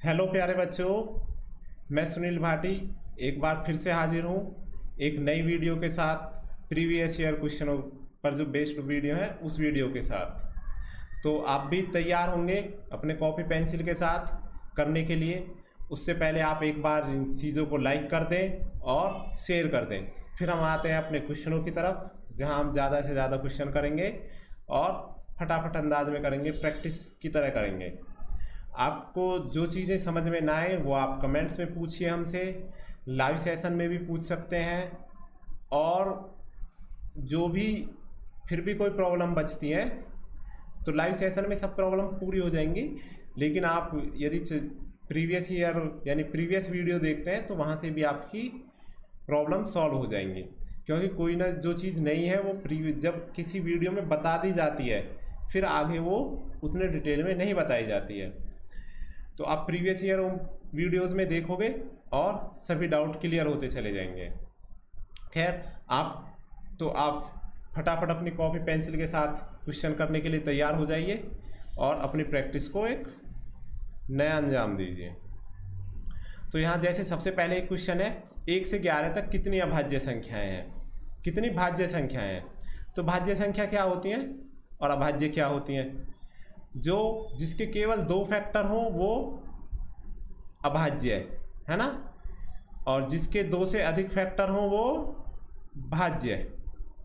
Hello प्यारे बच्चों, मैं सुनील भाटी एक बार फिर से हाजिर हूँ एक नई वीडियो के साथ। प्रीवियस ईयर क्वेश्चनों पर जो बेस्ड वीडियो है उस वीडियो के साथ। तो आप भी तैयार होंगे अपने कॉपी पेंसिल के साथ करने के लिए। उससे पहले आप एक बार इन चीज़ों को लाइक कर दें और शेयर कर दें। फिर हम आते हैं अपने क्वेश्चनों की तरफ, जहां हम ज़्यादा से ज़्यादा क्वेश्चन करेंगे और फटाफट अंदाज में करेंगे, प्रैक्टिस की तरह करेंगे। आपको जो चीज़ें समझ में ना आए वो आप कमेंट्स में पूछिए हमसे, लाइव सेशन में भी पूछ सकते हैं। और जो भी फिर भी कोई प्रॉब्लम बचती है तो लाइव सेशन में सब प्रॉब्लम पूरी हो जाएंगी। लेकिन आप यदि प्रीवियस ईयर यानी प्रीवियस वीडियो देखते हैं तो वहाँ से भी आपकी प्रॉब्लम सॉल्व हो जाएंगी, क्योंकि कोई ना जो चीज़ नहीं है वो जब किसी वीडियो में बता दी जाती है फिर आगे वो उतने डिटेल में नहीं बताई जाती है। तो आप प्रीवियस ईयर वीडियोस में देखोगे और सभी डाउट क्लियर होते चले जाएंगे। खैर आप फटाफट अपनी कॉपी पेंसिल के साथ क्वेश्चन करने के लिए तैयार हो जाइए और अपनी प्रैक्टिस को एक नया अंजाम दीजिए। तो यहाँ जैसे सबसे पहले एक क्वेश्चन है, 1 से 11 तक कितनी अभाज्य संख्याएं हैं, कितनी भाज्य संख्याएं हैं। तो भाज्य संख्या क्या होती हैं और अभाज्य क्या होती हैं। जो जिसके केवल 2 फैक्टर हों वो अभाज्य है ना, और जिसके 2 से अधिक फैक्टर हों वो भाज्य है।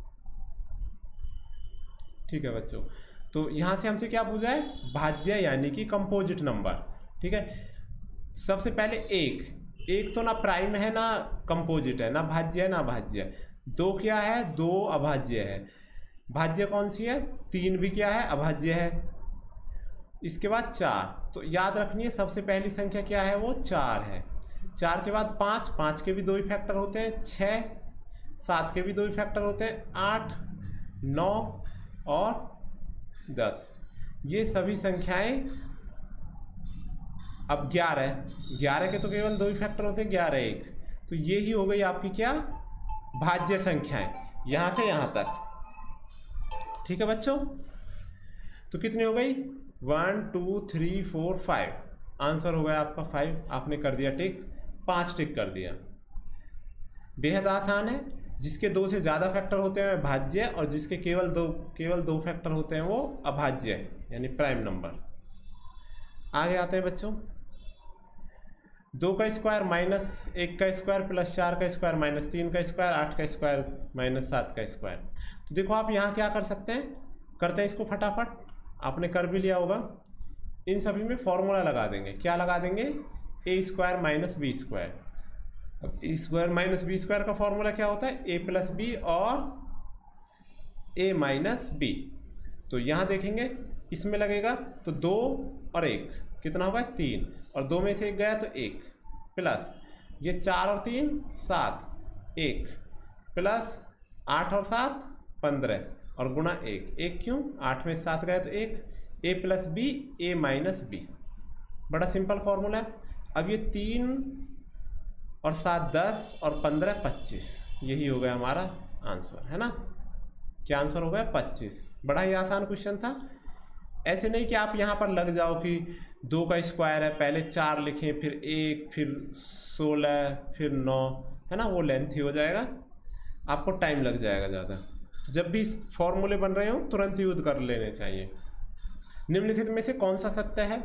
ठीक है बच्चों, तो यहां से हमसे क्या पूछा है, भाज्य यानी कि कंपोजिट नंबर। ठीक है, सबसे पहले एक तो ना प्राइम है ना कंपोजिट है, ना भाज्य है ना अभाज्य है। 2 क्या है, 2 अभाज्य है। भाज्य कौन सी है, 3 भी क्या है, अभाज्य है। इसके बाद 4, तो याद रखनी है सबसे पहली संख्या क्या है, वो 4 है। 4 के बाद 5 के भी 2 ही फैक्टर होते हैं। 6, 7 के भी 2 ही फैक्टर होते हैं। 8, 9 और 10, ये सभी संख्याएं। अब 11 के तो केवल 2 ही फैक्टर होते हैं, 11 1, तो ये ही हो गई आपकी क्या, भाज्य संख्याएं, यहां से यहां तक। ठीक है बच्चों, तो कितनी हो गई, 1 2 3 4 5। आंसर हो गया आपका 5। आपने कर दिया टिक, 5 टिक कर दिया। बेहद आसान है। जिसके 2 से ज़्यादा फैक्टर होते हैं भाज्य, और जिसके केवल दो फैक्टर होते हैं वो अभाज्य यानी प्राइम नंबर। आगे आते हैं बच्चों, 2 का स्क्वायर माइनस 1 का स्क्वायर प्लस 4 का स्क्वायर माइनस 3 का स्क्वायर 8 का स्क्वायर माइनस 7 का स्क्वायर। तो देखो आप यहाँ क्या कर सकते हैं, करते हैं इसको फटाफट, आपने कर भी लिया होगा। इन सभी में फॉर्मूला लगा देंगे। क्या लगा देंगे, A square minus B square. अब A square minus B square का फॉर्मूला क्या होता है, ए प्लस बी और ए माइनस बी। तो यहाँ देखेंगे इसमें लगेगा तो 2 और 1 कितना होगा, 3, और 2 में से 1 गया तो 1, प्लस ये 4 और 3 7, 1 प्लस 8 और 7 15 और गुणा 1 क्यों, 8 में 7 गया तो 1, A plus B A minus B. बड़ा सिंपल फॉर्मूला है। अब ये 3 और 7 10 और 15 25, यही हो गया हमारा आंसर, है ना। क्या आंसर हो गया, 25। बड़ा ही आसान क्वेश्चन था। ऐसे नहीं कि आप यहाँ पर लग जाओ कि 2 का स्क्वायर है, पहले 4 लिखें फिर 1 फिर 16 फिर 9, है ना, वो लेंथी हो जाएगा, आपको टाइम लग जाएगा ज़्यादा। तो जब भी फॉर्मूले बन रहे हो तुरंत यूज कर लेने चाहिए। निम्नलिखित में से कौन सा सत्य है,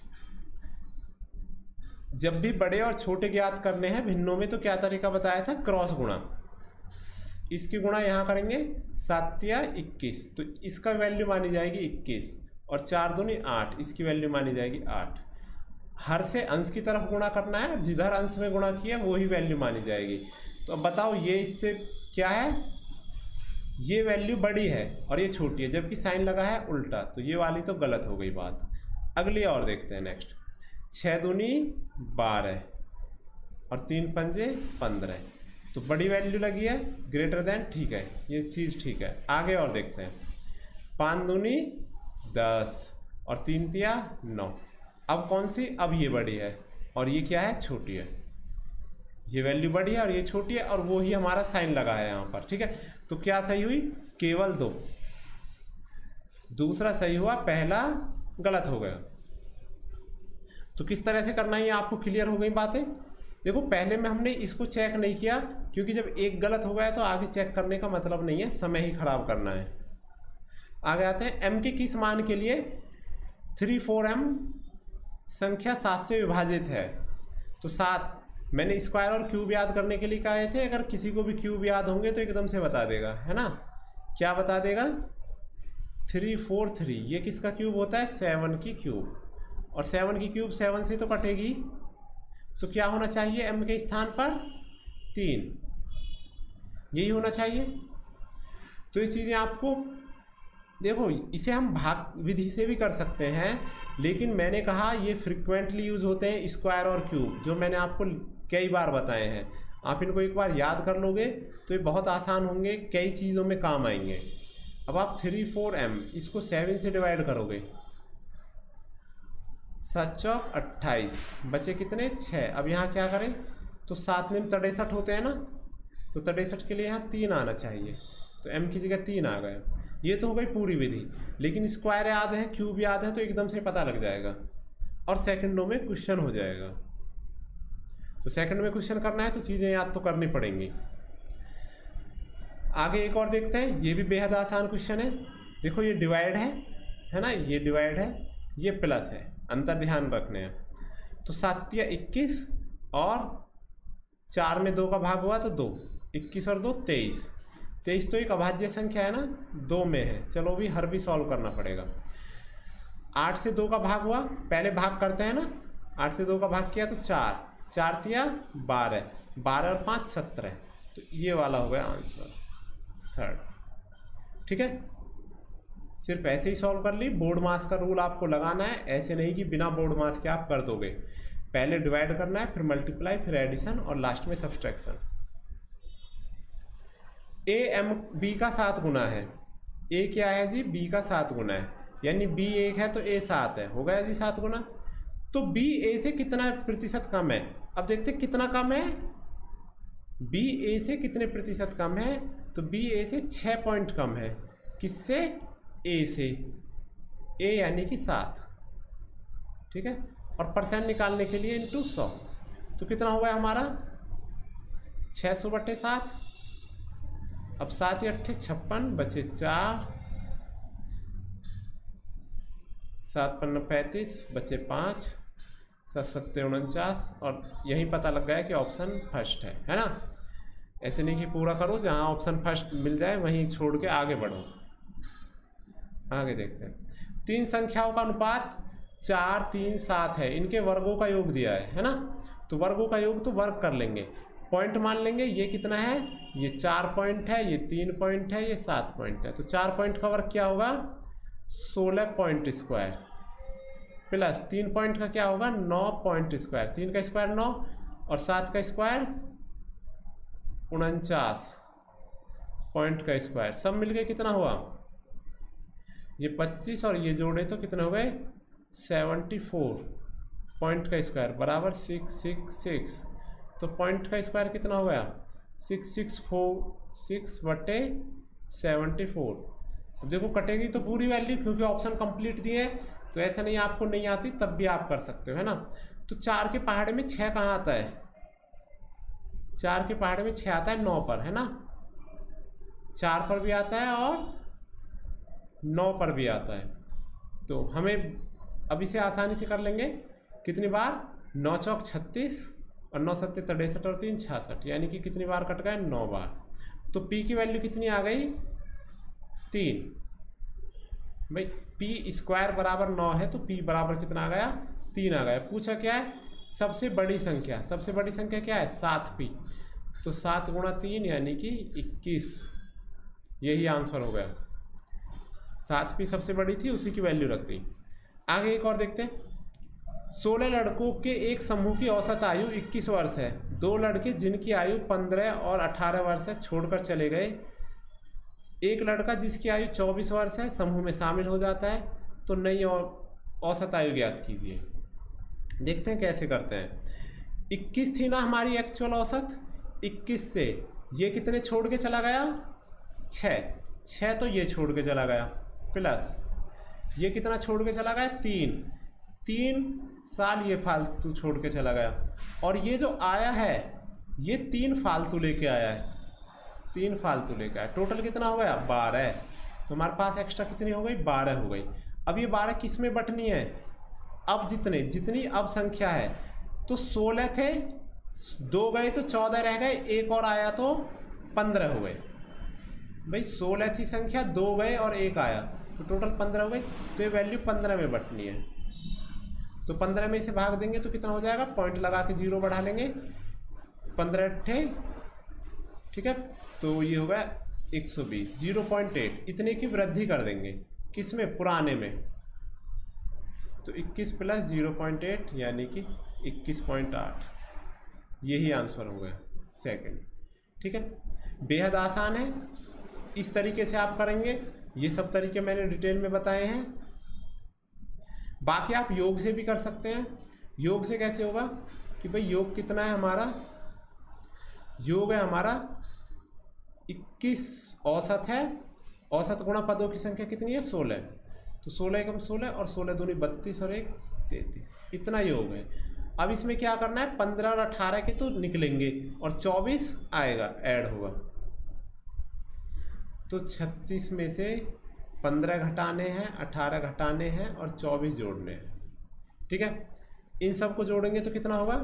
जब भी बड़े और छोटे ज्ञात करने हैं भिन्नों में तो क्या तरीका बताया था, क्रॉस गुणा। इसकी गुणा यहाँ करेंगे 7 या 21, तो इसका वैल्यू मानी जाएगी 21, और 4 दूनी 8, इसकी वैल्यू मानी जाएगी 8। हर से अंश की तरफ गुणा करना है, जिधर अंश में गुणा किया वही वैल्यू मानी जाएगी। तो अब बताओ ये इससे क्या है, ये वैल्यू बड़ी है और ये छोटी है, जबकि साइन लगा है उल्टा, तो ये वाली तो गलत हो गई बात। अगली और देखते हैं नेक्स्ट, 6 दूनी 12 और 3 पंजे 15, तो बड़ी वैल्यू लगी है, ग्रेटर देन, ठीक है, ये चीज़ ठीक है। आगे और देखते हैं, 5 दूनी 10 और 3 तिया 9। अब कौन सी, अब ये बड़ी है और ये क्या है, छोटी है। ये वैल्यू बड़ी है और ये छोटी है, और वो ही हमारा साइन लगा है यहाँ पर। ठीक है, तो क्या सही हुई, केवल 2। दूसरा सही हुआ, पहला गलत हो गया। तो किस तरह से करना है ये आपको क्लियर हो गई बातें। देखो पहले में हमने इसको चेक नहीं किया, क्योंकि जब एक गलत हो गया तो आगे चेक करने का मतलब नहीं है, समय ही खराब करना है। आगे आते हैं, m के किस मान के लिए 3,4m संख्या 7 से विभाजित है। तो 7 मैंने स्क्वायर और क्यूब याद करने के लिए कहे थे, अगर किसी को भी क्यूब याद होंगे तो एकदम से बता देगा, है ना। क्या बता देगा, 343, ये किसका क्यूब होता है, 7 की क्यूब, और 7 की क्यूब 7 से तो कटेगी, तो क्या होना चाहिए m के स्थान पर 3, यही होना चाहिए। तो ये चीज़ें आपको देखो, इसे हम भाग विधि से भी कर सकते हैं, लेकिन मैंने कहा ये फ्रिक्वेंटली यूज होते हैं स्क्वायर और क्यूब, जो मैंने आपको कई बार बताए हैं। आप इनको एक बार याद कर लोगे तो ये बहुत आसान होंगे, कई चीज़ों में काम आएंगे। अब आप 3,4m इसको 7 से डिवाइड करोगे, 7 चौक 28, बचे कितने 6। अब यहाँ क्या करें, तो 7 में 63 होते हैं ना, तो 63 के लिए यहाँ 3 आना चाहिए, तो m की जगह 3 आ गए। ये तो हो गई पूरी विधि, लेकिन स्क्वायर याद है, क्यूब याद है, तो एकदम से पता लग जाएगा और सेकंडों में क्वेश्चन हो जाएगा। तो सेकंड में क्वेश्चन करना है तो चीज़ें याद तो करनी पड़ेंगी। आगे एक और देखते हैं, ये भी बेहद आसान क्वेश्चन है। देखो ये डिवाइड है ना, ये डिवाइड है, ये प्लस है, अंतर ध्यान रखने हैं। तो 7 या 21 और 4 में 2 का भाग हुआ तो 2, 21 और 2 23, 23 तो एक अभाज्य संख्या है ना, 2 में है। चलो भी हर भी सॉल्व करना पड़ेगा। 8 से 2 का भाग हुआ, पहले भाग करते हैं ना, 8 से 2 का भाग किया तो 4, 4 तिया 12, 12 और 5 17, तो ये वाला हो गया आंसर थर्ड। ठीक है, सिर्फ ऐसे ही सॉल्व कर ली। बोर्ड मास का रूल आपको लगाना है, ऐसे नहीं कि बिना बोर्ड मास के आप कर दोगे। पहले डिवाइड करना है, फिर मल्टीप्लाई, फिर एडिशन और लास्ट में सब्सट्रैक्शन। ए एम बी का 7 गुना है। ए क्या है जी, बी का 7 गुना है, यानी बी 1 है तो ए 7 है, हो गया जी 7 गुना। तो बी ए से कितना प्रतिशत कम है, अब देखते कितना कम है, बी ए से कितने प्रतिशत कम है, तो बी ए से 6 पॉइंट कम है। किससे, ए से, ए यानी कि 7। ठीक है, और परसेंट निकालने के लिए इंटू 100, तो कितना हुआ हमारा 600/7। अब 7 या 8 56, बचे 4, 7 5 35, बचे 5, 7 7 49, और यही पता लग गया कि ऑप्शन फर्स्ट है ना। ऐसे नहीं कि पूरा करो, जहाँ ऑप्शन फर्स्ट मिल जाए वहीं छोड़ के आगे बढ़ो। आगे देखते हैं, 3 संख्याओं का अनुपात 4 3 7 है, इनके वर्गों का योग दिया है ना। तो वर्गों का योग तो वर्ग कर लेंगे, पॉइंट मान लेंगे। ये कितना है, ये 4 पॉइंट है, ये 3 पॉइंट है, ये 7 पॉइंट है। तो 4 पॉइंट का वर्ग क्या होगा, 16 पॉइंट स्क्वायर, प्लस 3 पॉइंट का क्या होगा, 9 पॉइंट स्क्वायर। 3 का स्क्वायर 9 और 7 का स्क्वायर 49 पॉइंट का स्क्वायर, सब मिलके कितना हुआ, ये 25 और ये जोड़े तो कितने हो गए 74 पॉइंट का स्क्वायर बराबर 666। तो पॉइंट का स्क्वायर कितना हो गया 6646/74। अब देखो कटेगी तो पूरी वैल्यू, क्योंकि ऑप्शन कंप्लीट दिए हैं, तो ऐसा नहीं आपको नहीं आती तब भी आप कर सकते हो, है ना। तो 4 के पहाड़े में 6 कहाँ आता है, 4 के पहाड़े में 6 आता है 9 पर, है ना। 4 पर भी आता है और 9 पर भी आता है। तो हमें अब इसे आसानी से कर लेंगे, कितनी बार 9 चौक 36 और 9 सत्ते 63 और 3 66, यानी कि कितनी बार कट गए 9 बार। तो P की वैल्यू कितनी आ गई 3। भाई P स्क्वायर बराबर 9 है, तो P बराबर कितना आ गया 3 आ गया। पूछा क्या है, सबसे बड़ी संख्या, सबसे बड़ी संख्या क्या है 7P, तो 7 गुणा 3 यानी कि 21, यही आंसर हो गया। 7P सबसे बड़ी थी, उसी की वैल्यू रख दी। आगे एक और देखते हैं, 16 लड़कों के एक समूह की औसत आयु 21 वर्ष है। 2 लड़के जिनकी आयु 15 और 18 वर्ष है छोड़कर चले गए। एक लड़का जिसकी आयु 24 वर्ष है समूह में शामिल हो जाता है, तो नई औसत आयु ज्ञात कीजिए। देखते हैं कैसे करते हैं। 21 थी ना हमारी एक्चुअल औसत, 21 से ये कितने छोड़ के चला गया 6 तो ये छोड़ के चला गया, प्लस ये कितना छोड़ के चला गया 3 3 साल ये फालतू छोड़ के चला गया, और ये जो आया है ये 3 फालतू लेके आया है, 3 फालतू लेके आया। टोटल कितना हो गया? 12। तो हमारे पास एक्स्ट्रा कितनी हो गई? 12 हो गई। अब ये 12 किस में बटनी है? अब जितनी अब संख्या है, तो 16 थे, 2 गए तो 14 रह गए, एक और आया तो 15 हो गए। भाई 16 थी संख्या, 2 गए और 1 आया, तो टोटल 15 हो गई। तो ये वैल्यू 15 में बटनी है, तो 15 में इसे भाग देंगे तो कितना हो जाएगा? पॉइंट लगा के 0 बढ़ा लेंगे, 15 अट्ठे, ठीक है, तो ये होगा 120, 0.8 इतने की वृद्धि कर देंगे। किस में? पुराने में। तो 21 प्लस 0.8 यानी कि 21.8, यही आंसर हो गया सेकंड। ठीक है, बेहद आसान है, इस तरीके से आप करेंगे। ये सब तरीके मैंने डिटेल में बताए हैं। बाकी आप योग से भी कर सकते हैं। योग से कैसे होगा कि भाई योग कितना है हमारा? योग है हमारा 21, औसत है, औसत गुणा पदों की संख्या कितनी है? 16। तो 16 एकम 16 और 16 दूनी 32 और 1 33, इतना योग है। अब इसमें क्या करना है? 15 और 18 के तो निकलेंगे और 24 आएगा, ऐड होगा। तो 36 में से 15 घटाने हैं, 18 घटाने हैं और 24 जोड़ने हैं। ठीक है, इन सब को जोड़ेंगे तो कितना होगा?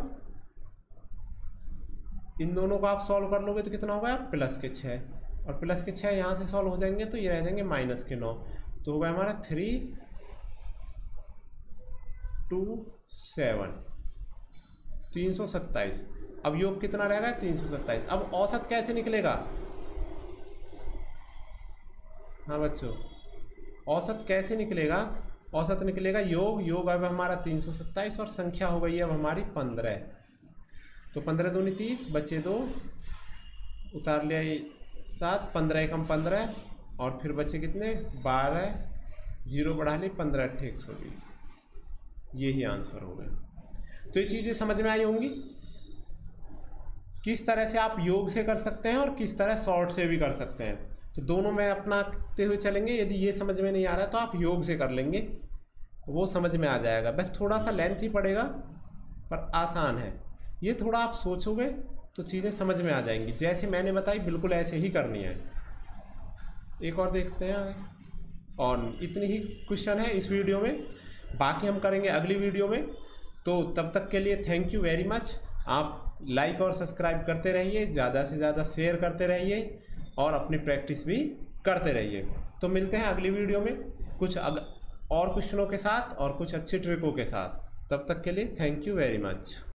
इन दोनों को आप सॉल्व कर लोगे तो कितना होगा? प्लस के 6, और प्लस के 6 यहाँ से सॉल्व हो जाएंगे तो ये रह जाएंगे माइनस के 9। तो होगा हमारा 3 2 7 327। अब योग कितना रहेगा? 327। अब औसत कैसे निकलेगा? हाँ बच्चों, औसत कैसे निकलेगा? औसत निकलेगा योग अब हमारा 327 और संख्या हो गई अब हमारी 15। तो 15 दूनी 30, बचे 2, उतार लिया 7, 15 एकम 15 और फिर बचे कितने? 12, 0 बढ़ा ली, 15 अट्ठे 120। यही आंसर हो गया। तो ये चीज़ें समझ में आई होंगी किस तरह से आप योग से कर सकते हैं और किस तरह शॉर्ट से भी कर सकते हैं। तो दोनों में अपनाते हुए चलेंगे। यदि ये समझ में नहीं आ रहा है तो आप योग से कर लेंगे, वो समझ में आ जाएगा। बस थोड़ा सा लेंथ ही पड़ेगा पर आसान है। ये थोड़ा आप सोचोगे तो चीज़ें समझ में आ जाएंगी। जैसे मैंने बताई बिल्कुल ऐसे ही करनी है। एक और देखते हैं, और इतनी ही क्वेश्चन है इस वीडियो में, बाकी हम करेंगे अगली वीडियो में। तो तब तक के लिए थैंक यू वेरी मच। आप लाइक और सब्सक्राइब करते रहिए, ज़्यादा से ज़्यादा शेयर करते रहिए और अपनी प्रैक्टिस भी करते रहिए। तो मिलते हैं अगली वीडियो में कुछ और क्वेश्चनों के साथ और कुछ अच्छी ट्रिकों के साथ। तब तक के लिए थैंक यू वेरी मच।